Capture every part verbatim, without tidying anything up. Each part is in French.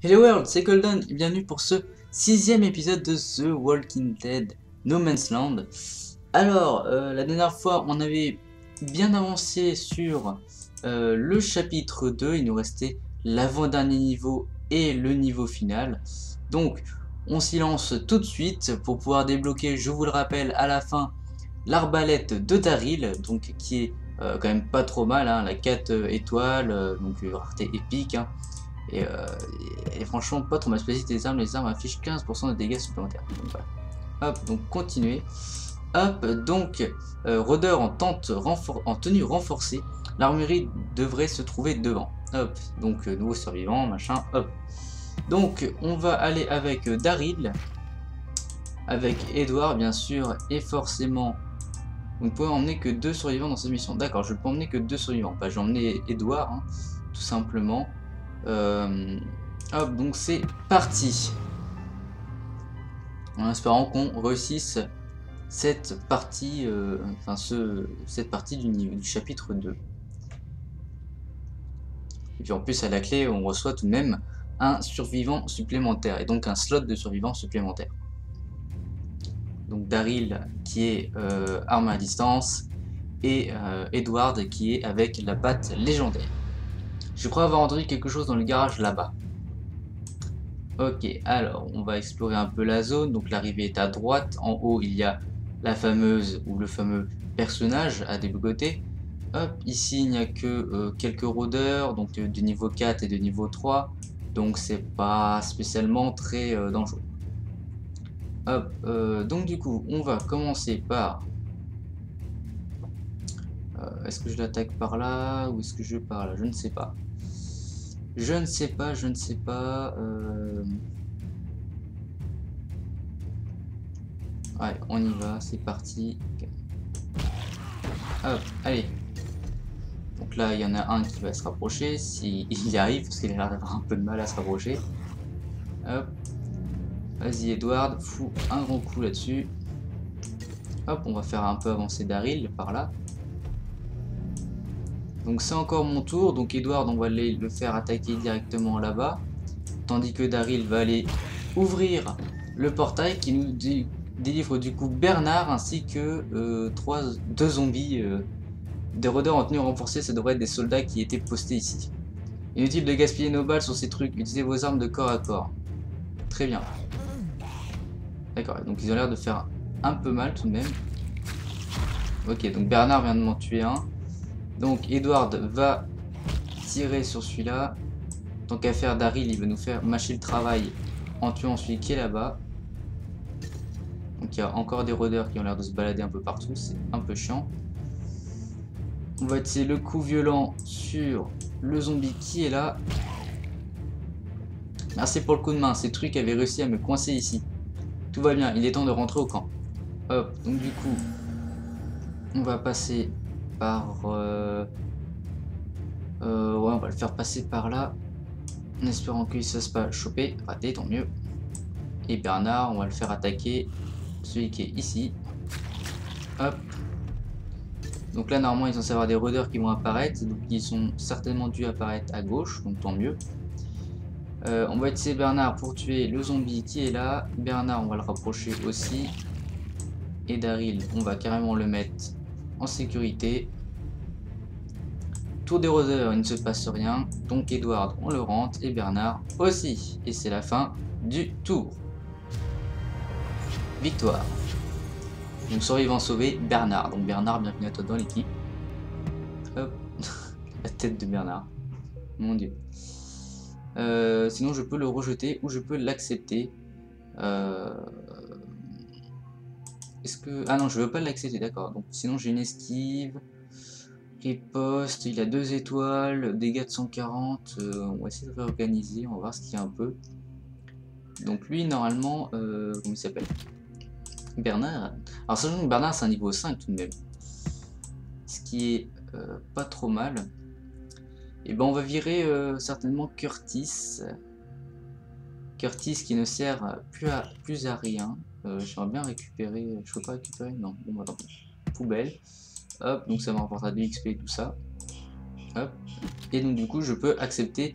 Hello World, c'est Golden et bienvenue pour ce sixième épisode de The Walking Dead No Man's Land. Alors, euh, la dernière fois, on avait bien avancé sur euh, le chapitre deux, il nous restait l'avant-dernier niveau et le niveau final. Donc, on s'y lance tout de suite pour pouvoir débloquer, je vous le rappelle, à la fin, l'arbalète de Daryl, donc qui est euh, quand même pas trop mal, hein, la quatre étoiles, euh, donc euh, rareté épique. Hein. Et, euh, et, et franchement, pas trop mal spécialité des armes. Les armes affichent quinze pour cent de dégâts supplémentaires. Donc voilà. Hop, donc continuer. Hop, donc euh, rôdeur en, tente en tenue renforcée. L'armurerie devrait se trouver devant. Hop, donc euh, nouveau survivant, machin. Hop. Donc on va aller avec euh, Daryl, avec Edward bien sûr, et forcément. Vous ne pouvez emmener que deux survivants dans cette mission. D'accord, je ne peux emmener que deux survivants. Bah, j'ai emmené Edward, hein, tout simplement. Euh, hop, donc c'est parti. En espérant qu'on réussisse cette partie, euh, enfin ce, cette partie du, niveau, du chapitre deux. Et puis en plus à la clé, on reçoit tout de même un survivant supplémentaire et donc un slot de survivant supplémentaire. Donc Daryl qui est euh, arme à distance et euh, Edward qui est avec la batte légendaire. Je crois avoir entendu quelque chose dans le garage là-bas. Ok, alors on va explorer un peu la zone. Donc l'arrivée est à droite. En haut, il y a la fameuse ou le fameux personnage à débloquer. Hop, ici il n'y a que euh, quelques rôdeurs, donc euh, du niveau quatre et de niveau trois. Donc c'est pas spécialement très euh, dangereux. Hop, euh, donc du coup, on va commencer par. Euh, est-ce que je l'attaque par là ou est-ce que je par là? Je ne sais pas. Je ne sais pas, je ne sais pas. Euh... Ouais, on y va, c'est parti. Okay. Hop, allez. Donc là, il y en a un qui va se rapprocher, s'il y arrive, parce qu'il a l'air d'avoir un peu de mal à se rapprocher. Hop. Vas-y, Edward, fous un grand coup là-dessus. Hop, on va faire un peu avancer Daryl par là. Donc c'est encore mon tour, donc Edward, on va aller le faire attaquer directement là-bas. Tandis que Daryl va aller ouvrir le portail qui nous dit délivre du coup Bernard ainsi que euh, trois, deux zombies, euh, des rôdeurs en tenue renforcée. Ça devrait être des soldats qui étaient postés ici. Inutile de gaspiller nos balles sur ces trucs, utilisez vos armes de corps à corps. Très bien. D'accord, donc ils ont l'air de faire un peu mal tout de même. Ok, donc Bernard vient de m'en tuer un. Donc Edward va tirer sur celui-là. Tant qu'à faire, Daryl il va nous faire mâcher le travail en tuant celui qui est là-bas. Donc il y a encore des rôdeurs qui ont l'air de se balader un peu partout, c'est un peu chiant. On va essayer le coup violent sur le zombie qui est là. Merci pour le coup de main, ces trucs avaient réussi à me coincer ici. Tout va bien, il est temps de rentrer au camp. Hop, donc du coup, on va passer par... Euh... Euh, ouais, on va le faire passer par là. En espérant qu'il ne se fasse pas choper. Raté, tant mieux. Et Bernard, on va le faire attaquer. Celui qui est ici. Hop. Donc là, normalement, ils sont censés avoir des rôdeurs qui vont apparaître. Donc ils sont certainement dû apparaître à gauche. Donc tant mieux. Euh, on va utiliser Bernard pour tuer le zombie qui est là. Bernard, on va le rapprocher aussi. Et Daryl, on va carrément le mettre en sécurité. Tour des rôdeurs, il ne se passe rien. Donc Edward, on le rentre. Et Bernard aussi. Et c'est la fin du tour. Victoire. Donc survivant sauvé, Bernard. Donc Bernard, bienvenue à toi dans l'équipe. Hop. La tête de Bernard. Mon dieu. Euh, sinon je peux le rejeter ou je peux l'accepter. Euh... Est-ce que... Ah non, je veux pas l'accepter, d'accord. Donc sinon j'ai une esquive. Riposte, il a deux étoiles, dégâts de cent quarante. Euh, on va essayer de réorganiser, on va voir ce qu'il y a un peu. Donc lui, normalement, euh, comment il s'appelle? Bernard. Alors sachant que Bernard c'est un niveau cinq tout de même. Ce qui est euh, pas trop mal. Et ben on va virer euh, certainement Curtis. Curtis qui ne sert plus à, plus à rien. Euh, J'aimerais bien récupérer. Je peux pas récupérer? Non, bon bah tant pis. Poubelle. Hop, donc ça me rapportera du X P et tout ça. Hop. Et donc du coup je peux accepter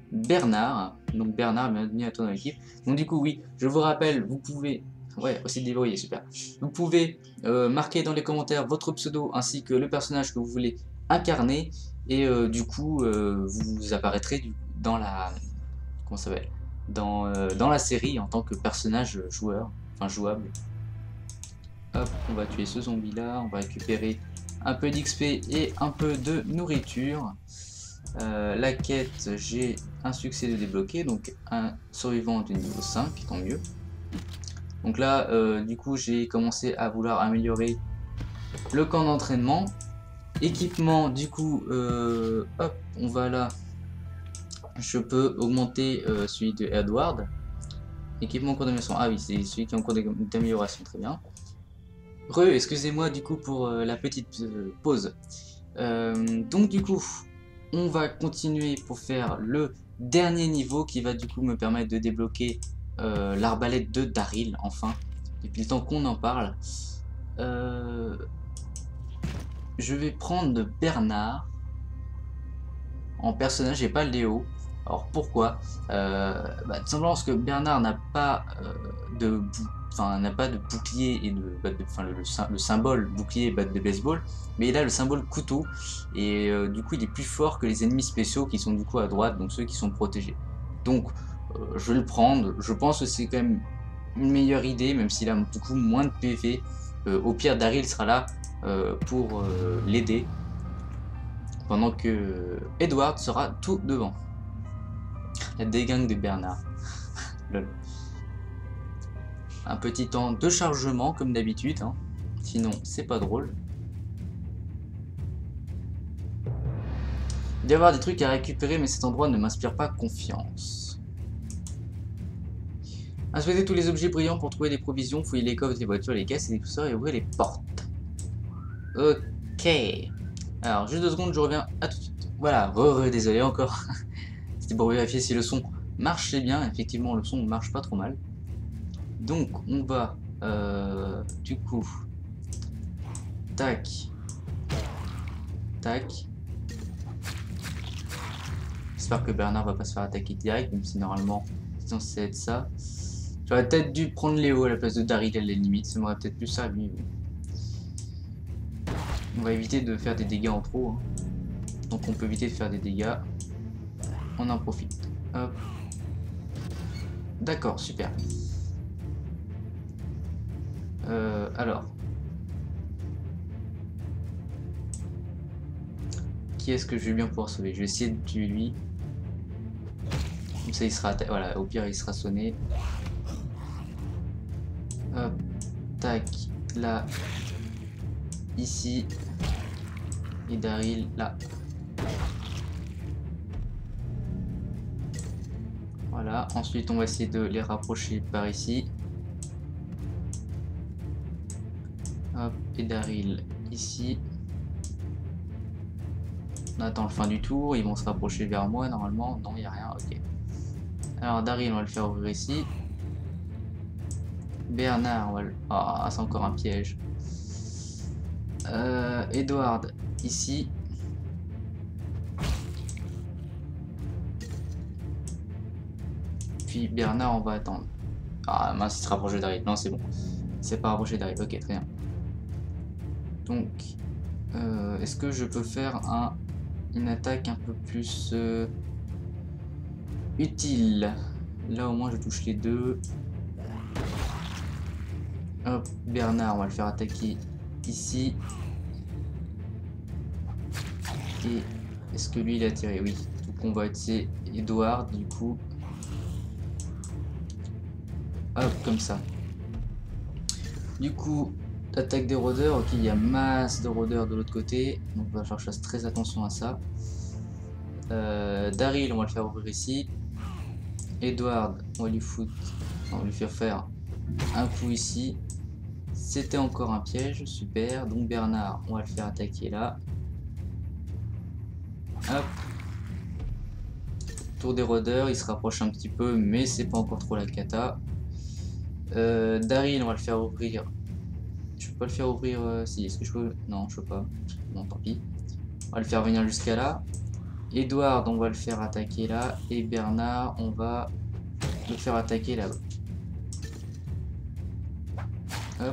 Bernard. Donc Bernard, bienvenue à toi dans l'équipe. Donc du coup, oui, je vous rappelle, vous pouvez... Ouais, aussi débrouillé, super. Vous pouvez euh, marquer dans les commentaires votre pseudo ainsi que le personnage que vous voulez incarner. Et euh, du coup, euh, vous apparaîtrez du, dans la... Comment ça s'appelle dans, euh, dans la série en tant que personnage joueur, enfin jouable. Hop, on va tuer ce zombie là, on va récupérer un peu d'X P et un peu de nourriture. Euh, la quête, j'ai un succès de débloquer, donc un survivant du niveau cinq, tant mieux. Donc là, euh, du coup, j'ai commencé à vouloir améliorer le camp d'entraînement. Équipement, du coup, euh, hop, on va là. Je peux augmenter euh, celui de Edward. Équipement en cours d'amélioration. Ah oui, c'est celui qui est en cours d'amélioration, très bien. Re, excusez-moi du coup pour euh, la petite euh, pause. Euh, donc du coup, on va continuer pour faire le dernier niveau qui va du coup me permettre de débloquer euh, l'arbalète de Daryl, enfin, depuis le temps qu'on en parle. Euh, je vais prendre Bernard en personnage et pas Léo. Alors pourquoi euh, bah, tout simplement parce que Bernard n'a pas euh, de enfin n'a pas de bouclier et de, bah, de enfin le, le, le symbole bouclier et batte de baseball, mais il a le symbole couteau et euh, du coup il est plus fort que les ennemis spéciaux qui sont du coup à droite, donc ceux qui sont protégés. Donc euh, je vais le prendre. Je pense que c'est quand même une meilleure idée, même s'il a du coup moins de P V. Euh, au pire, Daryl sera là euh, pour euh, l'aider, pendant que Edward sera tout devant. La dégaine de Bernard. Lol. Un petit temps de chargement comme d'habitude, hein. Sinon c'est pas drôle. Il doit y avoir des trucs à récupérer, mais cet endroit ne m'inspire pas confiance. Inspectez tous les objets brillants pour trouver des provisions, fouillez les coffres, les voitures, les caisses et les pousseurs et ouvrez les portes. Ok. Alors juste deux secondes, je reviens à tout de suite. Voilà, re, re désolé encore. C'était pour vérifier si le son marchait bien. Effectivement, le son marche pas trop mal. Donc on va euh, du coup tac tac. J'espère que Bernard va pas se faire attaquer direct, même si normalement c'est censé être ça. J'aurais peut-être dû prendre Léo à la place de Daryl à la limite, ça m'aurait peut-être plus servi. On va éviter de faire des dégâts en trop, hein. Donc on peut éviter de faire des dégâts. On en profite. Hop. D'accord, super. Euh, alors. Qui est-ce que je vais bien pouvoir sauver? Je vais essayer de tuer lui. Comme ça il sera... Voilà, au pire il sera sonné. Hop. Tac. Là. Ici. Et Daryl là. Voilà. Ensuite on va essayer de les rapprocher par ici. Hop. Et Daryl ici. On attend le fin du tour, ils vont se rapprocher vers moi normalement. Non, il n'y a rien, ok. Alors Daryl, on va le faire ouvrir ici. Bernard, on va le... Ah, c'est encore un piège. Euh, Edward, ici. Puis Bernard, on va attendre. Ah mince, il se rapproche de Daryl. Non, c'est bon. C'est pas rapproché de Daryl, ok, très bien. Donc, euh, est-ce que je peux faire un... une attaque un peu plus euh, utile? Là au moins je touche les deux. Hop, Bernard, on va le faire attaquer ici. Et est-ce que lui il a tiré? Oui. Donc on va essayer Edward du coup. Hop, comme ça. Du coup, attaque des rôdeurs. Ok, il y a masse de rôdeurs de l'autre côté. Donc on va faire je fasse très attention à ça. Euh, Daryl, on va le faire ouvrir ici. Edward, on va lui foutre, on va lui faire faire un coup ici. C'était encore un piège, super. Donc Bernard, on va le faire attaquer là. Hop. Tour des rôdeurs, il se rapproche un petit peu, mais c'est pas encore trop la cata. Euh, Daryl, on va le faire ouvrir. Je peux pas le faire ouvrir. Euh, si, est-ce que je peux? Non, je peux pas. Non, tant pis. On va le faire venir jusqu'à là. Edward, on va le faire attaquer là. Et Bernard, on va le faire attaquer là-bas. Hop.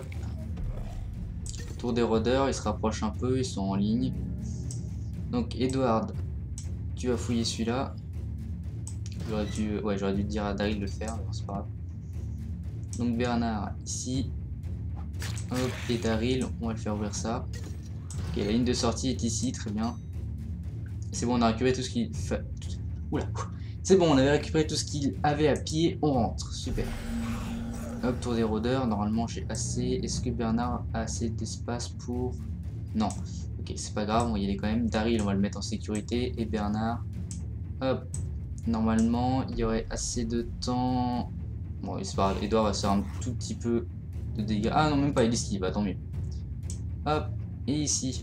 Tour des rôdeurs, ils se rapprochent un peu, ils sont en ligne. Donc Edward, tu vas fouiller celui-là. J'aurais dû, ouais, j'aurais dû dire à Daryl de le faire, c'est pas grave. Donc Bernard ici. Hop, et Daryl, on va le faire ouvrir ça. Ok, la ligne de sortie est ici, très bien. C'est bon, on a récupéré tout ce qu'il fait. Oula. C'est bon, on avait récupéré tout ce qu'il avait à pied, on rentre, super. Hop, tour des rôdeurs, normalement j'ai assez. Est-ce que Bernard a assez d'espace pour... Non. Ok, c'est pas grave, on va y aller quand même. Daryl, on va le mettre en sécurité. Et Bernard, hop. Normalement, il y aurait assez de temps... Bon, c'est pas grave, Edouard va se faire un tout petit peu de dégâts. Ah non, même pas, il esquive, bah, tant mieux. Hop, et ici.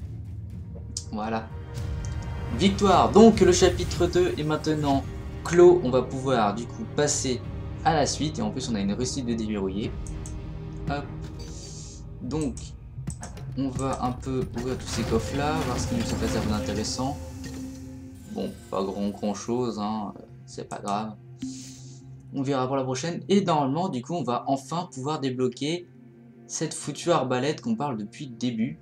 Voilà. Victoire. Donc le chapitre deux est maintenant clos. On va pouvoir du coup passer à la suite. Et en plus on a une réussite de déverrouiller. Hop. Donc on va un peu ouvrir tous ces coffres là, voir ce qui nous réserve d'intéressant. Bon, pas grand grand chose, hein. C'est pas grave. On verra pour la prochaine. Et normalement du coup on va enfin pouvoir débloquer cette foutue arbalète qu'on parle depuis le début.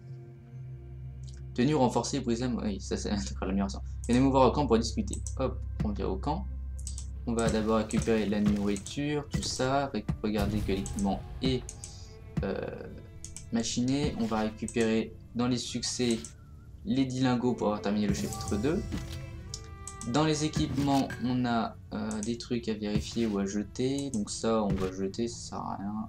Tenue renforcée, brise la... Oui, ça c'est l'amélioration. Venez me voir au camp pour discuter. Hop, on vient au camp. On va d'abord récupérer la nourriture, tout ça. Regardez que l'équipement est euh, machiné. On va récupérer dans les succès les dix lingots pour avoir terminé le chapitre deux. Dans les équipements, on a euh, des trucs à vérifier ou à jeter. Donc ça, on va jeter, ça sert à rien.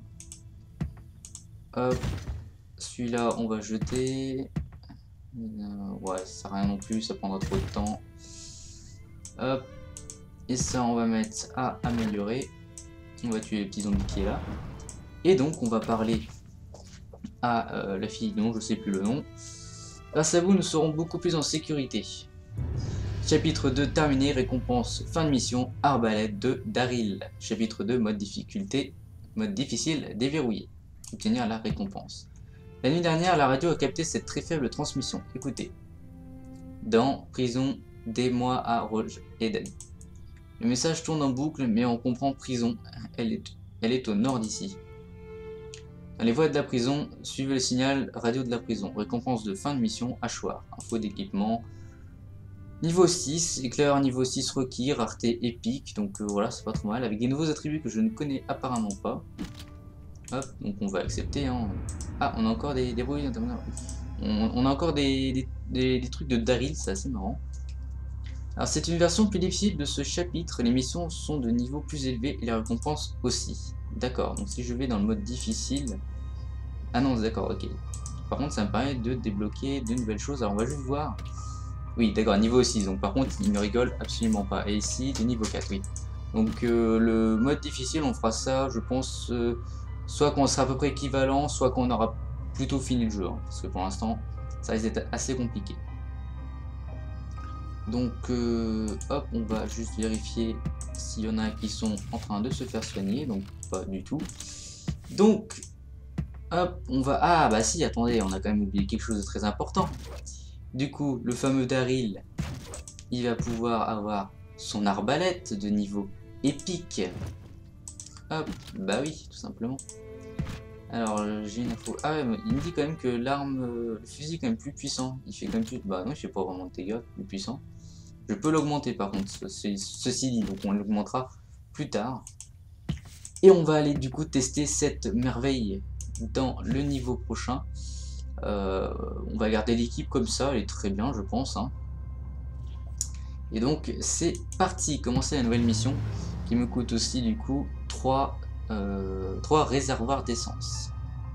Hop, celui-là, on va jeter. Euh, ouais, ça sert à rien non plus, ça prendra trop de temps. Hop. Et ça, on va mettre à améliorer. On va tuer les petits zombies qui est là. Et donc, on va parler à euh, la fille dont je sais plus le nom. Grâce à vous, nous serons beaucoup plus en sécurité. Chapitre deux terminé, récompense fin de mission, arbalète de Daryl. Chapitre deux, mode difficulté, mode difficile, déverrouillé. Obtenir la récompense. La nuit dernière, la radio a capté cette très faible transmission. Écoutez. Dans prison, des mois à Roge Eden. Le message tourne en boucle, mais on comprend prison. Elle est, elle est au nord d'ici. Dans les voies de la prison, suivez le signal radio de la prison. Récompense de fin de mission, hachoir. Info d'équipement. Niveau six, éclair niveau six requis, rareté épique. Donc euh, voilà, c'est pas trop mal. Avec des nouveaux attributs que je ne connais apparemment pas. Hop, donc on va accepter. Hein. Ah, on a encore des, des bruits. On, on a encore des, des, des, des trucs de Daryl, c'est assez marrant. Alors c'est une version plus difficile de ce chapitre. Les missions sont de niveau plus élevé et les récompenses aussi. D'accord, donc si je vais dans le mode difficile... Ah non, d'accord, ok. Par contre, ça me permet de débloquer de nouvelles choses. Alors on va juste voir. Oui, d'accord, niveau six. Donc par contre, il ne rigole absolument pas. Et ici, de niveau quatre, oui. Donc euh, le mode difficile, on fera ça, je pense, euh, soit qu'on sera à peu près équivalent, soit qu'on aura plutôt fini le jeu. Hein, parce que pour l'instant, ça risque d'être assez compliqué. Donc, euh, hop, on va juste vérifier s'il y en a qui sont en train de se faire soigner. Donc, pas du tout. Donc, hop, on va... Ah, bah si, attendez, on a quand même oublié quelque chose de très important. Du coup, le fameux Daryl, il va pouvoir avoir son arbalète de niveau épique. Hop, bah oui, tout simplement. Alors, j'ai une info... Ah, ouais, il me dit quand même que l'arme... Le fusil est quand même plus puissant. Il fait quand même plus... Bah non, il fait pas vraiment de dégâts, plus puissant. Je peux l'augmenter par contre, ceci dit, donc on l'augmentera plus tard. Et on va aller du coup tester cette merveille dans le niveau prochain. Euh, on va garder l'équipe comme ça, elle est très bien je pense. Hein. Et donc c'est parti, commencer la nouvelle mission qui me coûte aussi du coup trois, euh, trois réservoirs d'essence.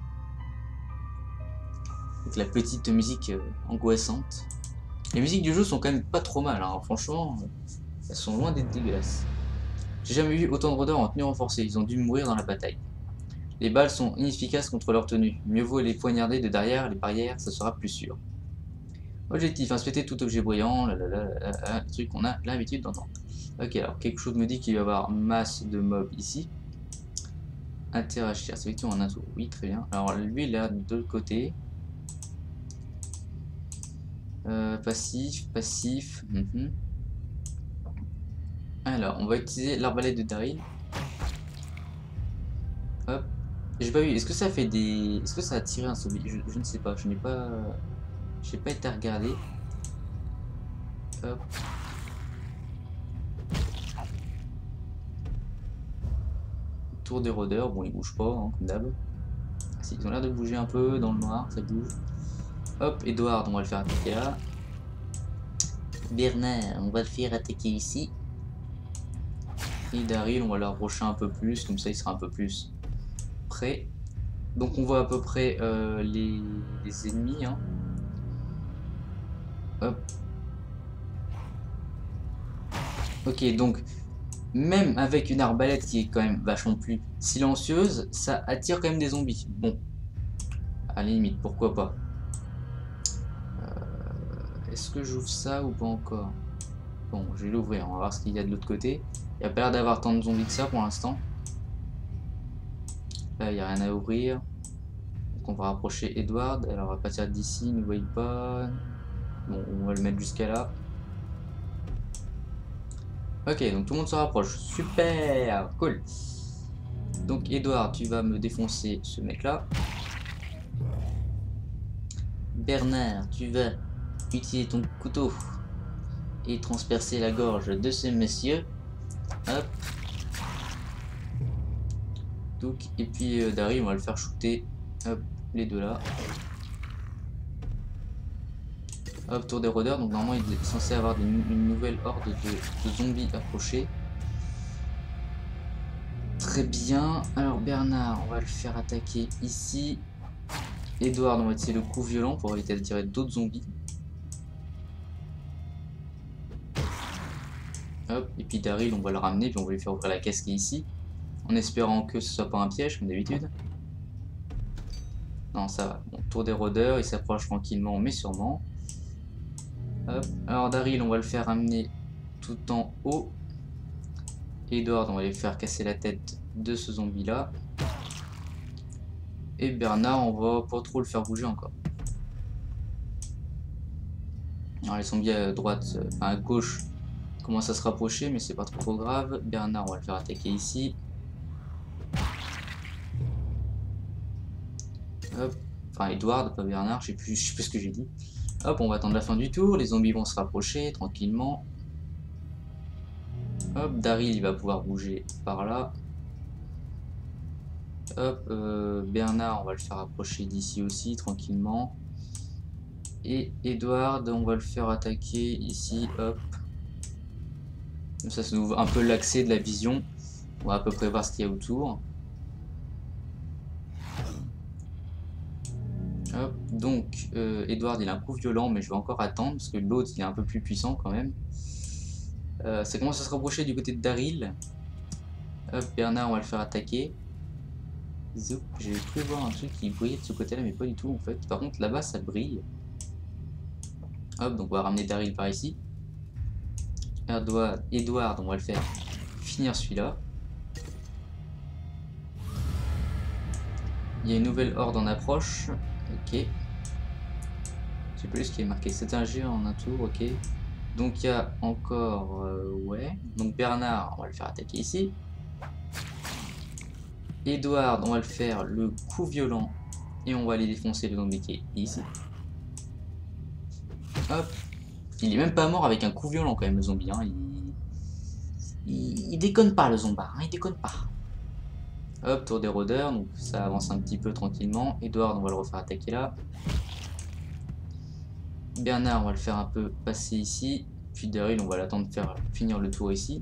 Avec la petite musique euh, angoissante. Les musiques du jeu sont quand même pas trop mal, hein. Franchement, elles sont loin d'être dégueulasses. J'ai jamais vu autant de rôdeurs en tenue renforcée, ils ont dû mourir dans la bataille. Les balles sont inefficaces contre leur tenue, mieux vaut les poignarder de derrière les barrières, ça sera plus sûr. Objectif, inspecter tout objet bruyant, là, là, là, là, là, le truc qu'on a l'habitude d'entendre. Ok, alors quelque chose me dit qu'il va y avoir masse de mobs ici. Interagir, c'est effectivement un atout, oui très bien. Alors lui il est de l'autre côté. Euh, passif, passif. Mm-hmm. Alors, on va utiliser l'arbalète de Daryl. Hop. J'ai pas vu. Est-ce que ça fait des... Est-ce que ça a tiré un zombie? je, je ne sais pas. Je n'ai pas... J'ai pas été regardé. Hop. Tour des rôdeurs. Bon, ils bougent pas, hein, comme d'hab. Si, ils ont l'air de bouger un peu dans le noir. Ça bouge. Hop, Edward, on va le faire attaquer là. Bernard, on va le faire attaquer ici. Et Daryl, on va l'approcher un peu plus. Comme ça, il sera un peu plus près. Donc, on voit à peu près euh, les, les ennemis. Hein. Hop. Ok, donc, même avec une arbalète qui est quand même vachement plus silencieuse, ça attire quand même des zombies. Bon, à la limite, pourquoi pas. Euh, Est-ce que j'ouvre ça ou pas encore? Bon, je vais l'ouvrir, on va voir ce qu'il y a de l'autre côté. Il n'y a pas l'air d'avoir tant de zombies que ça pour l'instant. Là, il n'y a rien à ouvrir. Donc on va rapprocher Edward. Alors, à partir d'ici, ne voyez pas. Bon, on va le mettre jusqu'à là. Ok, donc tout le monde se rapproche. Super, cool. Donc Edward, tu vas me défoncer ce mec-là. Bernard, tu vas utiliser ton couteau et transpercer la gorge de ce monsieur. Hop. Donc, et puis euh, Daryl, on va le faire shooter. Hop, les deux là. Hop, tour des rôdeurs. Donc normalement il est censé avoir des, une nouvelle horde de, de zombies approcher. Très bien. Alors Bernard, on va le faire attaquer ici. Edward, on va utiliser le coup violent pour éviter d'attirer d'autres zombies. Hop, et puis Daryl, on va le ramener, puis on va lui faire ouvrir la caisse qui est ici. En espérant que ce soit pas un piège, comme d'habitude. Non, ça va. Bon, tour des rôdeurs, il s'approche tranquillement, mais sûrement. Hop. Alors Daryl, on va le faire amener tout en haut. Edward, on va lui faire casser la tête de ce zombie-là. Et Bernard, on va pas trop le faire bouger encore. Alors les zombies à droite, enfin à gauche, commencent à se rapprocher, mais c'est pas trop, trop grave. Bernard, on va le faire attaquer ici. Hop. Enfin Edward, pas Bernard, je sais plus, je sais plus ce que j'ai dit. Hop, on va attendre la fin du tour, les zombies vont se rapprocher tranquillement. Hop, Daryl il va pouvoir bouger par là. Hop, euh, Bernard on va le faire approcher d'ici aussi tranquillement. Et Edward on va le faire attaquer ici, hop. Comme ça ça nous ouvre un peu l'accès de la vision. On va à peu près voir ce qu'il y a autour. Hop, donc euh, Edward il a un coup violent mais je vais encore attendre parce que l'autre il est un peu plus puissant quand même. Euh, ça commence à se rapprocher du côté de Daryl. Hop, Bernard on va le faire attaquer. Zoup, j'ai cru voir un truc qui brillait de ce côté là mais pas du tout en fait. Par contre là-bas ça brille. Hop, donc on va ramener Daryl par ici. Edward, Edward, on va le faire finir celui-là. Il y a une nouvelle horde en approche. Ok. Je sais plus ce qui est marqué. C'est un géant en un tour, ok. Donc il y a encore... Euh, ouais. Donc Bernard, on va le faire attaquer ici. Edward, on va le faire le coup violent. Et on va aller défoncer le zombie qui est ici. Hop. Il est même pas mort avec un coup violent quand même le zombie. Hein. Il... Il... il déconne pas le zombard. Hein. Il déconne pas. Hop, tour des rôdeurs. Donc ça avance un petit peu tranquillement. Edward, on va le refaire attaquer là. Bernard, on va le faire un peu passer ici. Puis Daryl, on va l'attendre faire finir le tour ici.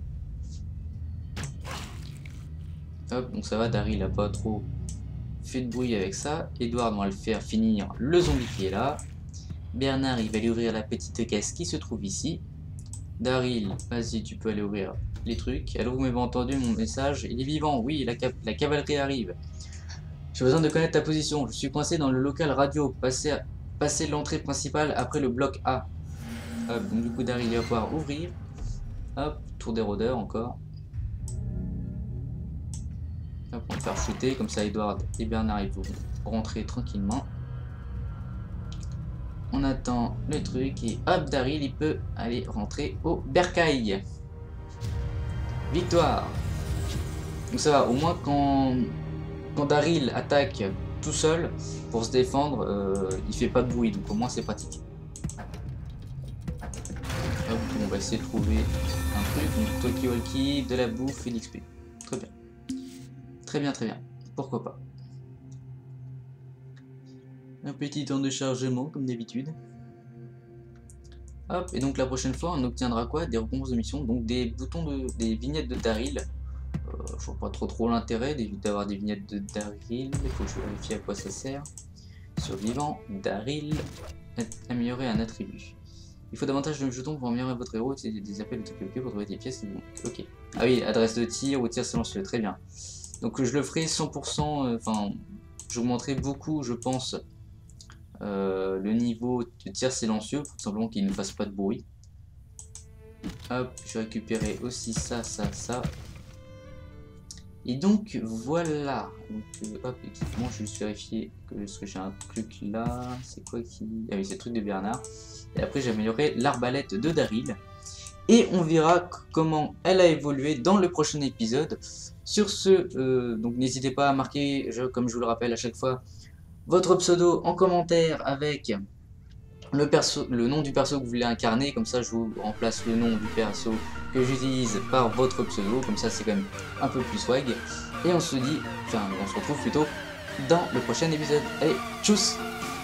Hop, donc ça va, Daryl n'a pas trop fait de bruit avec ça. Edward, on va le faire finir le zombie qui est là. Bernard, il va aller ouvrir la petite caisse qui se trouve ici. Daryl, vas-y, tu peux aller ouvrir les trucs. Alors, vous m'avez entendu mon message. Il est vivant, oui, la, ca la cavalerie arrive. J'ai besoin de connaître ta position. Je suis coincé dans le local radio. Passez, à... Passez l'entrée principale après le bloc A. Hop, donc du coup, Daryl va pouvoir ouvrir. Hop, tour des rôdeurs encore. Hop, on va faire shooter, comme ça Edward et Bernard ils pourront rentrer tranquillement. On attend le truc et hop, Daryl il peut aller rentrer au bercail. Victoire. Donc ça va, au moins quand, quand Daryl attaque tout seul pour se défendre, euh, il fait pas de bruit, donc au moins c'est pratique. Hop, on va essayer de trouver un truc, donc Talkie Walkie, de la bouffe et l'X P. Très bien. Très bien, très bien. Pourquoi pas. Un petit temps de chargement comme d'habitude. Hop, et donc la prochaine fois on obtiendra quoi? Des récompenses de mission, donc des boutons de. des vignettes de Daryl. Euh, je vois pas trop trop l'intérêt d'avoir des vignettes de Daryl, il faut que je vérifie à quoi ça sert. Survivant, Daryl, améliorer un attribut. Il faut davantage de jetons pour améliorer votre héros, utiliser des appels de Tokyo pour trouver des pièces. Bon. Ok. Ah oui, adresse de tir ou tir silencieux, très bien. Donc je le ferai cent pour cent, enfin, euh, j'augmenterai beaucoup, je pense, euh, le niveau de tir silencieux pour tout simplement qu'il ne fasse pas de bruit. Hop, je vais récupérer aussi ça, ça, ça. Et donc voilà. Donc, euh, hop, équipement, je vais juste vérifier que, que j'ai un truc là. C'est quoi qui. Ah oui, c'est le truc de Bernard. Et après, j'ai amélioré l'arbalète de Daryl. Et on verra comment elle a évolué dans le prochain épisode. Sur ce, euh, donc n'hésitez pas à marquer, je, comme je vous le rappelle à chaque fois, votre pseudo en commentaire avec le, perso, le nom du perso que vous voulez incarner. Comme ça, je vous remplace le nom du perso que j'utilise par votre pseudo. Comme ça, c'est quand même un peu plus swag. Et on se dit, enfin, on se retrouve plutôt dans le prochain épisode. Allez, tchuss!